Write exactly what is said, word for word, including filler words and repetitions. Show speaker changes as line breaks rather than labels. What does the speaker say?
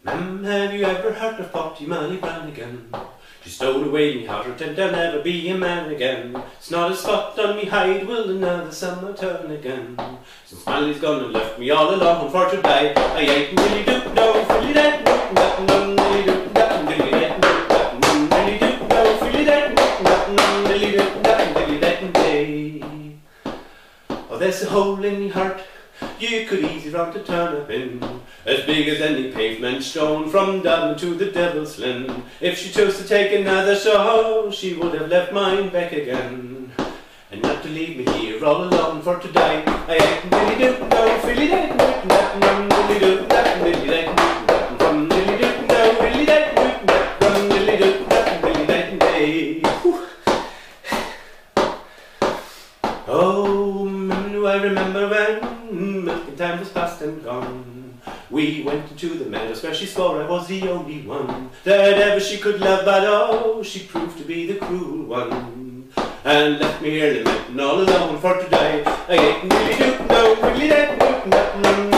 Ma'am, have you ever heard of Potty Molly Brannigan? She stole away me heart and I'll never be a man again. It's not a spot on me hide, will another summer turn again. Since Molly's gone and left me all alone for to die, I ain't really do no filly that nothing done really do nothing dilly that nothing really do no filly that nothing dilly do nothing dilly that day. Oh, there's a hole in me heart you could easily run to turn up in, as big as any pavement stone from Dublin to the Devil's Lynn. If she chose to take another show, she would have left mine back again, and not to leave me here all alone for to die. I ain't really do no filly that nothing nothing really do nothing really that nothing from really do no really that nothing really do nothing really that day. Oh, do I remember when milking time was past and gone? We went into the meadows where she swore I was the only one that ever she could love, but oh, she proved to be the cruel one, and left me here lamenting all alone for to die. I ain't really do no really that nothing